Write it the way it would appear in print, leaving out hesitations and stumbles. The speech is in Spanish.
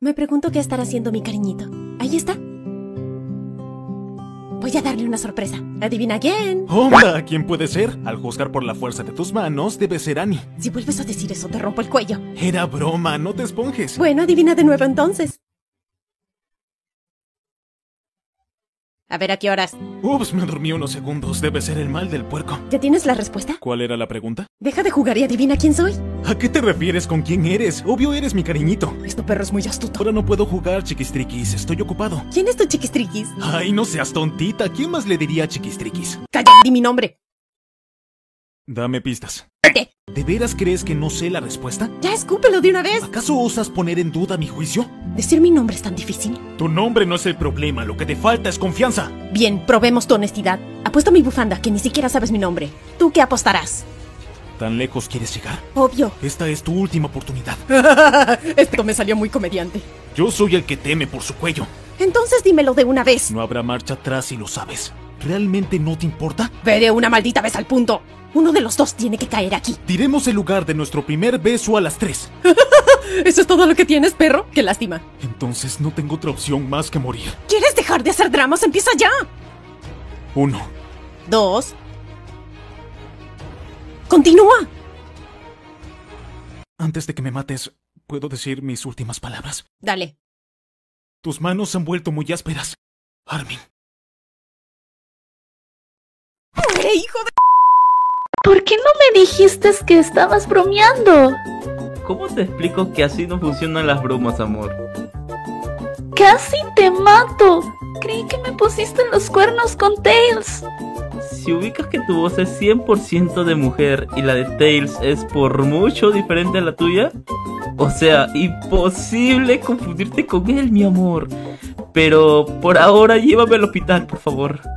Me pregunto qué estará haciendo mi cariñito. Ahí está. Voy a darle una sorpresa. ¿Adivina quién? ¡Hola! ¿Quién puede ser? Al juzgar por la fuerza de tus manos, debe ser Annie. Si vuelves a decir eso, te rompo el cuello. Era broma, no te esponjes. Bueno, adivina de nuevo entonces. A ver, ¿a qué horas? Ups, me dormí unos segundos. Debe ser el mal del puerco. ¿Ya tienes la respuesta? ¿Cuál era la pregunta? Deja de jugar y adivina quién soy. ¿A qué te refieres con quién eres? Obvio eres mi cariñito. Este perro es muy astuto. Ahora no puedo jugar, chiquistriquis. Estoy ocupado. ¿Quién es tu chiquistriquis? Ay, no seas tontita. ¿Quién más le diría chiquistriquis? ¡Calla! Di mi nombre. Dame pistas. ¿Qué? ¿De veras crees que no sé la respuesta? Ya escúpelo de una vez. ¿Acaso osas poner en duda mi juicio? ¿Decir mi nombre es tan difícil? Tu nombre no es el problema. Lo que te falta es confianza. Bien, probemos tu honestidad. Apuesto mi bufanda, que ni siquiera sabes mi nombre. ¿Tú qué apostarás? ¿Tan lejos quieres llegar? Obvio. Esta es tu última oportunidad. Esto me salió muy comediante. Yo soy el que teme por su cuello. Entonces dímelo de una vez. No habrá marcha atrás si lo sabes. ¿Realmente no te importa? Ve de una maldita vez al punto. Uno de los dos tiene que caer aquí. Diremos el lugar de nuestro primer beso a las 3. ¿Eso es todo lo que tienes, perro? Qué lástima. Entonces no tengo otra opción más que morir. ¿Quieres dejar de hacer dramas? ¡Empieza ya! 1. 2. ¡Continúa! Antes de que me mates, ¿puedo decir mis últimas palabras? Dale. Tus manos se han vuelto muy ásperas, Armin. ¡Hijo de...! ¿Por qué no me dijiste que estabas bromeando? ¿Cómo te explico que así no funcionan las bromas, amor? ¡Casi te mato! Creí que me pusiste los cuernos con Tails. Si ubicas que tu voz es 100% de mujer y la de Tails es por mucho diferente a la tuya, o sea, imposible confundirte con él, mi amor. Pero por ahora llévame al hospital, por favor.